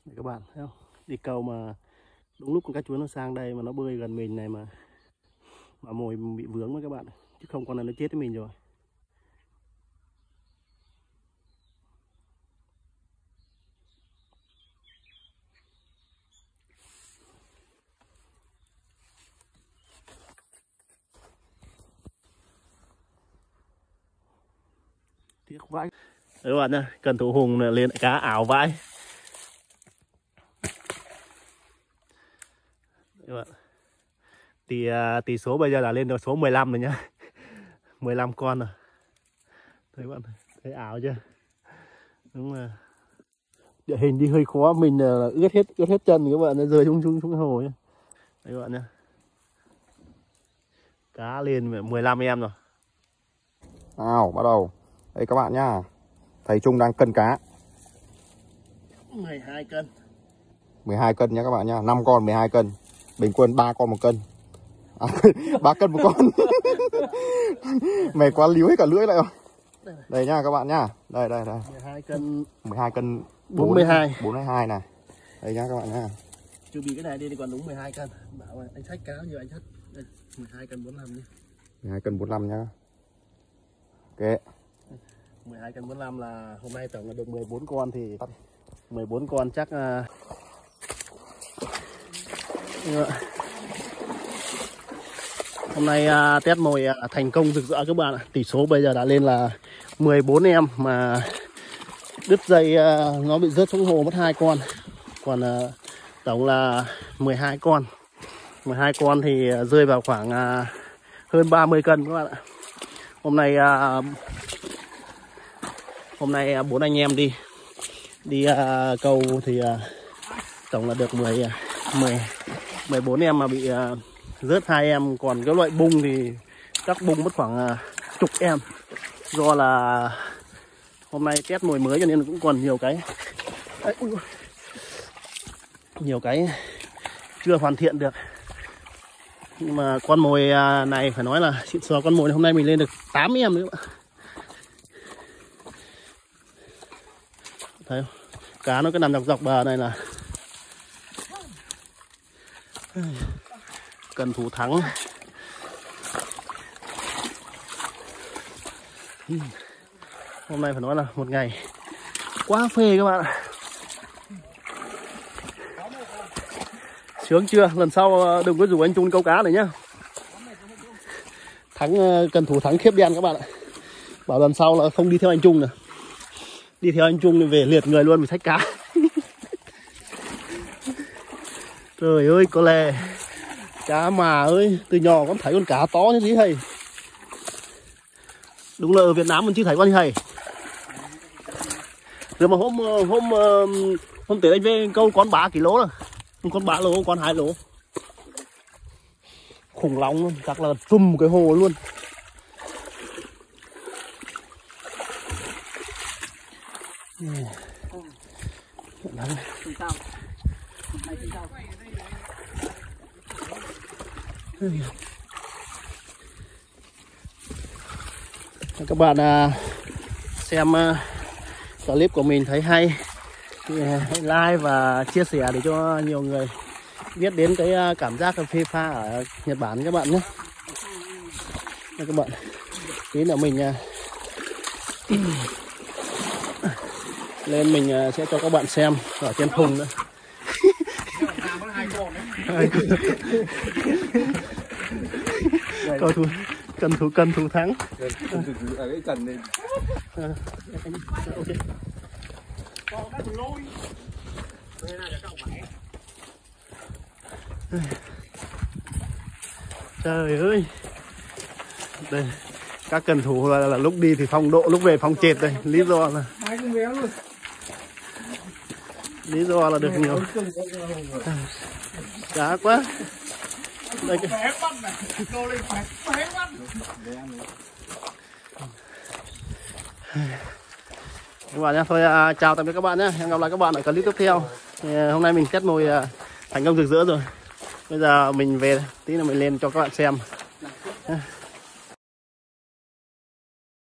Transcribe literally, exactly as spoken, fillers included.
Đấy các bạn thấy không? Đi câu mà đúng lúc con cá chuối nó sang đây mà nó bơi gần mình này mà mà mồi bị vướng với các bạn, chứ không con này nó chết với mình rồi. Tiếc vãi. Đấy các bạn nhá, cần thủ hùng lên cá ảo vãi. Các bạn. Tỷ tỷ số bây giờ là lên được số mười lăm rồi nhá. mười lăm con rồi. Thấy bạn thấy ảo chưa? Đúng là địa hình đi hơi khó, mình là ướt hết ướt hết chân các bạn, nó rơi xuống xuống xuống hồ nhá. Đấy các bạn nhá. Cá lên mười lăm em rồi. Nào, bắt đầu. Đây các bạn nhá. Thầy Trung đang cân cá. mười hai cân. mười hai cân nhá các bạn nhá. năm con mười hai cân. Bình quân ba con một cân. À, ba cân một con. Mày quá líu hết cả lưỡi lại rồi. Đây nha các bạn nhá. Đây đây đây. mười hai cân. mười hai cân bốn mươi hai. bốn mươi hai này. Đây nhá các bạn nhá. Chưa bị cái này đi thì còn đúng mười hai cân. Bảo anh xách cá nhiều anh xách. Đây, mười hai cân bốn mươi lăm đi. mười hai cân bốn mươi lăm nhá. Ok. mười hai cân bốn mươi lăm là hôm nay tổng là được mười bốn con thì mười bốn con chắc uh... hôm nay uh, test mồi uh, thành công rực rỡ các bạn ạ. Tỷ số bây giờ đã lên là mười bốn em mà đứt dây uh, nó bị rớt xuống hồ mất hai con. Còn uh, tổng là mười hai con. mười hai con thì uh, rơi vào khoảng uh, hơn ba mươi cân các bạn ạ. Hôm nay uh, hôm nay bốn anh em đi đi uh, câu thì uh, tổng là được mười mười mười bốn em mà bị uh, rớt hai em, còn cái loại bung thì chắc bung mất khoảng uh, chục em. Do là hôm nay test mồi mới cho nên cũng còn nhiều cái Đấy, nhiều cái chưa hoàn thiện được. Nhưng mà con mồi uh, này phải nói là xịn sò. Con mồi này hôm nay mình lên được tám em nữa. Thấy không? Cá nó cứ nằm dọc dọc bờ này là cần thủ thắng. Hôm nay phải nói là một ngày quá phê các bạn ạ. Sướng chưa? Lần sau đừng có rủ anh Trung câu cá này nhá. Thắng cần thủ thắng khiếp đen các bạn ạ. Bảo lần sau là không đi theo anh Trung nữa. Đi theo anh Trung thì về liệt người luôn vì xách cá. Trời ơi có lè. Cá mà ơi, từ nhỏ con thấy con cá to như thế thầy. Đúng là ở Việt Nam mình chưa thấy con như thầy. Rồi mà hôm hôm hôm tới anh về câu con ba ký lô rồi. Con ba lô, con hai lô. Khủng long luôn, chắc là trùm cái hồ luôn. Các bạn à, xem uh, clip của mình thấy hay thì hãy like và chia sẻ để cho nhiều người biết đến cái uh, cảm giác phê pha ở Nhật Bản các bạn nhé. Đây các bạn, tí nữa mình uh, lên mình uh, sẽ cho các bạn xem ở trên thùng nữa. Cầu thủ cần thủ cần thủ thắng. Trời ơi, đây các cần thủ là, là lúc đi thì phong độ, lúc về phong trệt đây. Lý do là lý do là được nhiều cá quá. Đây cái... các bạn nhé, thôi à, chào tạm biệt các bạn nhé, hẹn gặp lại các bạn ở clip tiếp theo. Thì, à, hôm nay mình test mồi à, thành công rực rỡ rồi. Bây giờ mình về tí nữa mình lên cho các bạn xem.